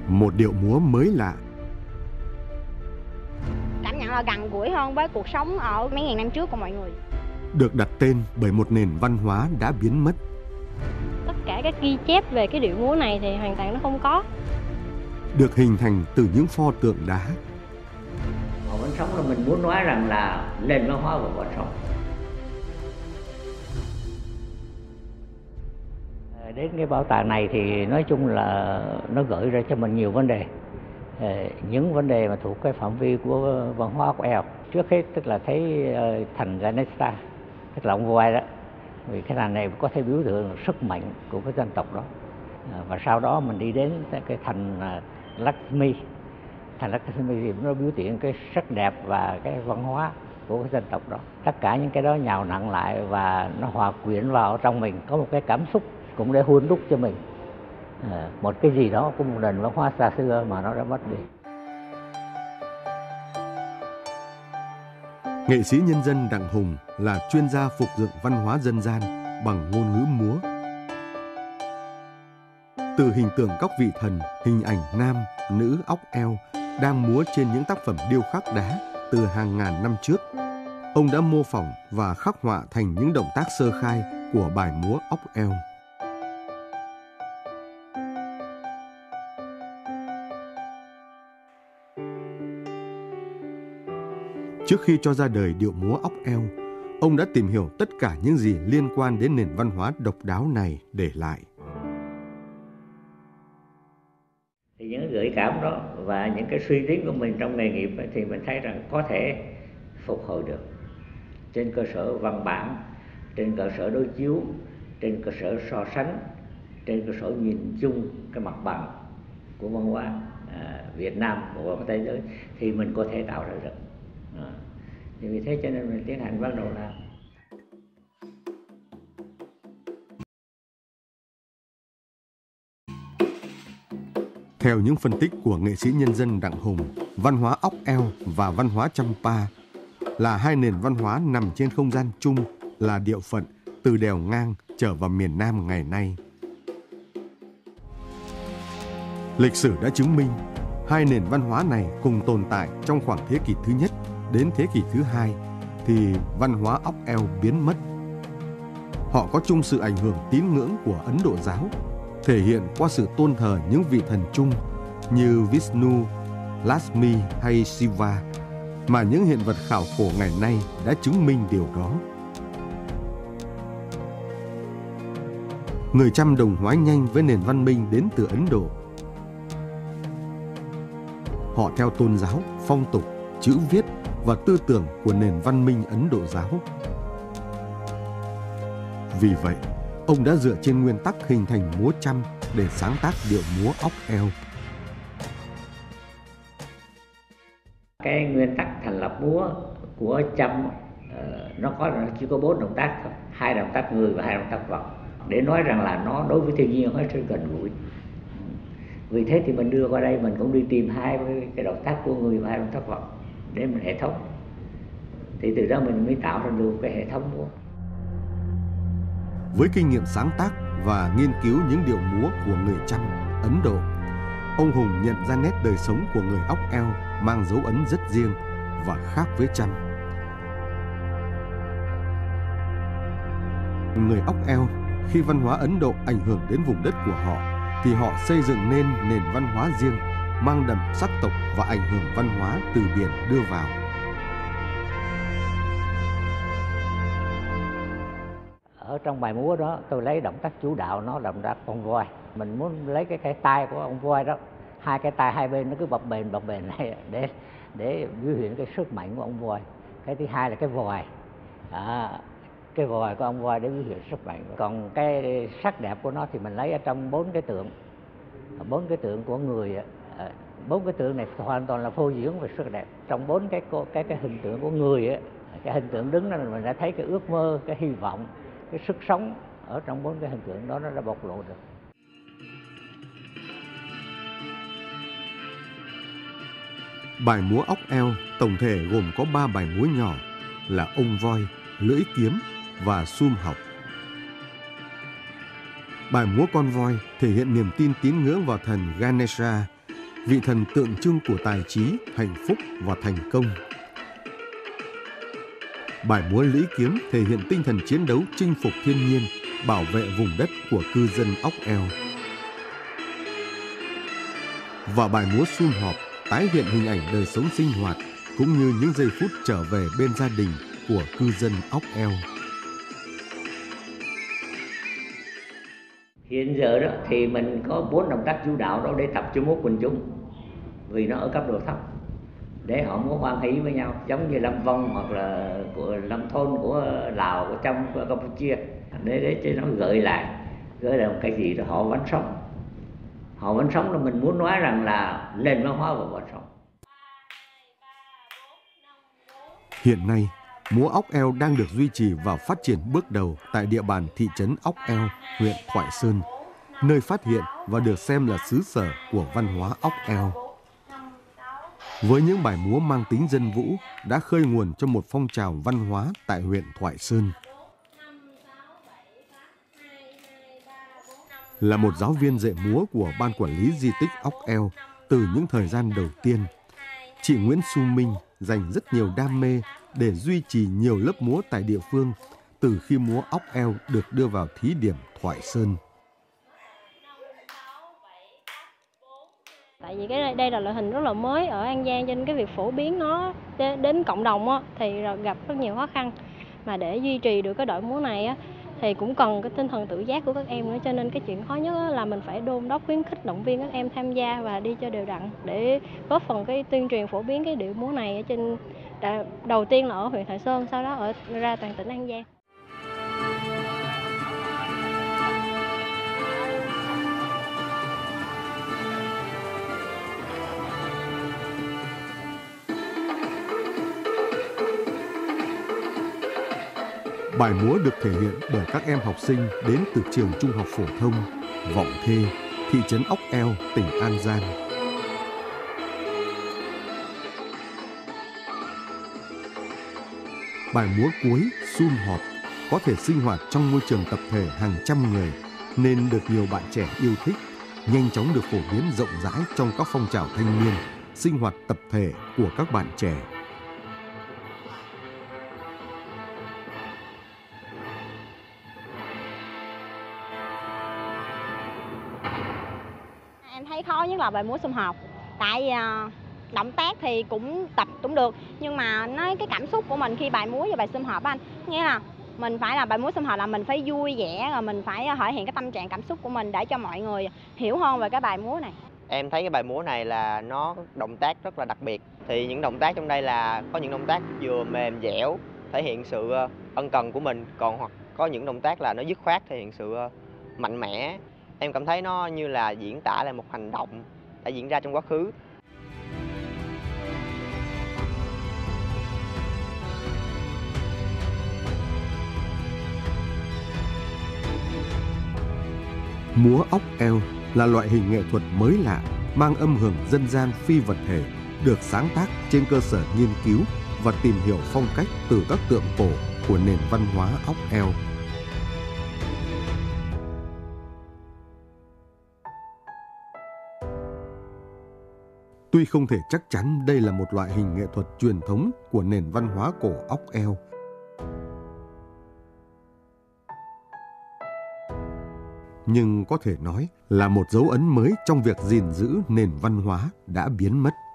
Một điệu múa mới lạ. Cảm nhận là gần gũi hơn với cuộc sống ở mấy ngàn năm trước của mọi người. Được đặt tên bởi một nền văn hóa đã biến mất. Tất cả các ghi chép về cái điệu múa này thì hoàn toàn nó không có. Được hình thành từ những pho tượng đá. Họ vẫn sống là mình muốn nói rằng là nền văn hóa của họ sống. Đến cái bảo tàng này thì nói chung là nó gợi ra cho mình nhiều vấn đề. Những vấn đề mà thuộc cái phạm vi của văn hóa của Eo. Trước hết tức là thấy thành Ganesha, tức là ông voi đó. Vì cái thành này có thể biểu tượng sức mạnh của cái dân tộc đó. Và sau đó mình đi đến cái thành Lakshmi. Thành Lakshmi thì nó biểu hiện cái sắc đẹp và cái văn hóa của cái dân tộc đó. Tất cả những cái đó nhào nặn lại và nó hòa quyện vào trong mình, có một cái cảm xúc cũng để hun đúc cho mình một cái gì đó của một nền văn hóa xa xưa mà nó đã mất đi. Nghệ sĩ nhân dân Đặng Hùng là chuyên gia phục dựng văn hóa dân gian bằng ngôn ngữ múa. Từ hình tượng các vị thần, hình ảnh nam, nữ óc eo đang múa trên những tác phẩm điêu khắc đá từ hàng ngàn năm trước, ông đã mô phỏng và khắc họa thành những động tác sơ khai của bài múa óc eo. Trước khi cho ra đời điệu múa óc eo, ông đã tìm hiểu tất cả những gì liên quan đến nền văn hóa độc đáo này để lại. Thì những gợi cảm đó và những cái suy tính của mình trong nghề nghiệp thì mình thấy rằng có thể phục hồi được trên cơ sở văn bản, trên cơ sở đối chiếu, trên cơ sở so sánh, trên cơ sở nhìn chung cái mặt bằng của văn hóa Việt Nam của thế giới thì mình có thể tạo ra được. Thì vì thế cho nên mình tiến hành bắt đầu làm. Theo những phân tích của nghệ sĩ nhân dân Đặng Hùng, văn hóa óc eo và văn hóa Champa là hai nền văn hóa nằm trên không gian chung, là địa phận từ đèo ngang trở vào miền Nam ngày nay. Lịch sử đã chứng minh hai nền văn hóa này cùng tồn tại trong khoảng thế kỷ thứ nhất đến thế kỷ thứ hai thì văn hóa óc eo biến mất. Họ có chung sự ảnh hưởng tín ngưỡng của Ấn Độ giáo, thể hiện qua sự tôn thờ những vị thần chung như Vishnu, Lakshmi hay Shiva, mà những hiện vật khảo cổ ngày nay đã chứng minh điều đó. Người Chăm đồng hóa nhanh với nền văn minh đến từ Ấn Độ. Họ theo tôn giáo, phong tục, chữ viết và tư tưởng của nền văn minh Ấn Độ giáo. Vì vậy, ông đã dựa trên nguyên tắc hình thành múa Chăm để sáng tác điệu múa óc eo. Cái nguyên tắc thành lập múa của Chăm nó chỉ có 4 động tác thôi, 2 động tác người và 2 động tác vật, để nói rằng là nó đối với thiên nhiên hết sức gần gũi. Vì thế thì mình đưa qua đây mình cũng đi tìm 2 cái động tác của người và 2 động tác vật để mình hệ thống. Thì từ đó mình mới tạo ra được cái hệ thống múa. Với kinh nghiệm sáng tác và nghiên cứu những điệu múa của người Chăm, Ấn Độ, ông Hùng nhận ra nét đời sống của người óc eo mang dấu ấn rất riêng và khác với Chăm. Người óc eo, khi văn hóa Ấn Độ ảnh hưởng đến vùng đất của họ, thì họ xây dựng nên nền văn hóa riêng, mang đậm sắc tộc và ảnh hưởng văn hóa từ biển đưa vào. Ở trong bài múa đó tôi lấy động tác chủ đạo, nó là động tác con voi. Mình muốn lấy cái tay của ông voi đó, 2 cái tay hai bên nó cứ bập bềnh này để biểu hiện cái sức mạnh của ông voi. Cái thứ hai là cái vòi, cái vòi của ông voi để biểu hiện sức mạnh. Còn cái sắc đẹp của nó thì mình lấy ở trong 4 cái tượng, 4 cái tượng của người. 4 cái tượng này hoàn toàn là phô diễn về sức đẹp. Trong 4 cái hình tượng của người ấy, cái hình tượng đứng đó mình đã thấy cái ước mơ, cái hy vọng, cái sức sống ở trong 4 cái hình tượng đó nó đã bộc lộ được. Bài múa óc eo tổng thể gồm có 3 bài múa nhỏ là ông voi, lưỡi kiếm và sum học. Bài múa con voi thể hiện niềm tin tín ngưỡng vào thần Ganesha vị thần tượng trưng của tài trí, hạnh phúc và thành công. Bài múa Lưỡi Kiếm thể hiện tinh thần chiến đấu chinh phục thiên nhiên, bảo vệ vùng đất của cư dân ốc eo. Và bài múa Sum Họp tái hiện hình ảnh đời sống sinh hoạt cũng như những giây phút trở về bên gia đình của cư dân ốc eo. Hiện giờ đó thì mình có 4 động tác chủ đạo đó để tập cho múa quần chúng, vì nó ở cấp độ thấp, để họ múa hoan hỷ với nhau, giống như lâm vong hoặc là của lâm thôn của Lào, của trong của Campuchia, để cho nó gợi lại một cái gì đó họ vẫn sống. Họ vẫn sống là mình muốn nói rằng là nền văn hóa vẫn sống. Hiện nay, múa ốc eo đang được duy trì và phát triển bước đầu tại địa bàn thị trấn Ốc Eo, huyện Thoại Sơn, nơi phát hiện và được xem là xứ sở của văn hóa ốc eo. Với những bài múa mang tính dân vũ đã khơi nguồn cho một phong trào văn hóa tại huyện Thoại Sơn. Là một giáo viên dạy múa của Ban Quản lý Di tích Ốc Eo từ những thời gian đầu tiên, chị Nguyễn Xu Minh dành rất nhiều đam mê để duy trì nhiều lớp múa tại địa phương từ khi múa ốc eo được đưa vào thí điểm Thoại Sơn. Tại vì đây là loại hình rất là mới ở An Giang, cho nên cái việc phổ biến nó đến cộng đồng thì gặp rất nhiều khó khăn. Mà để duy trì được cái đội múa này thì cũng cần cái tinh thần tự giác của các em nữa, cho nên cái chuyện khó nhất là mình phải đôn đốc, khuyến khích, động viên các em tham gia và đi cho đều đặn để góp phần cái tuyên truyền phổ biến cái điệu múa này ở trên đầu tiên là ở huyện Thoại Sơn, sau đó ra toàn tỉnh An Giang. Bài múa được thể hiện bởi các em học sinh đến từ trường Trung học phổ thông Vọng Thê, thị trấn Ốc Eo, tỉnh An Giang. Bài múa cuối Sum Họp có thể sinh hoạt trong môi trường tập thể hàng trăm người nên được nhiều bạn trẻ yêu thích, nhanh chóng được phổ biến rộng rãi trong các phong trào thanh niên, sinh hoạt tập thể của các bạn trẻ. Em thấy khó nhất là bài múa Sum Họp. Tại động tác thì cũng tập cũng được, nhưng mà nói cái cảm xúc của mình khi bài múa và bài Sum Họp anh, nghĩa là mình phải là bài múa Sum Họp là mình phải vui vẻ, rồi mình phải thể hiện cái tâm trạng cảm xúc của mình để cho mọi người hiểu hơn về cái bài múa này. Em thấy cái bài múa này là nó động tác rất là đặc biệt. Thì những động tác trong đây là có những động tác vừa mềm dẻo, thể hiện sự ân cần của mình, còn hoặc có những động tác là nó dứt khoát, thể hiện sự mạnh mẽ. Em cảm thấy nó như là diễn tả lại một hành động đã diễn ra trong quá khứ. Múa ốc eo là loại hình nghệ thuật mới lạ, mang âm hưởng dân gian phi vật thể, được sáng tác trên cơ sở nghiên cứu và tìm hiểu phong cách từ các tượng cổ của nền văn hóa ốc eo. Tuy không thể chắc chắn đây là một loại hình nghệ thuật truyền thống của nền văn hóa cổ ốc eo, nhưng có thể nói là một dấu ấn mới trong việc gìn giữ nền văn hóa đã biến mất.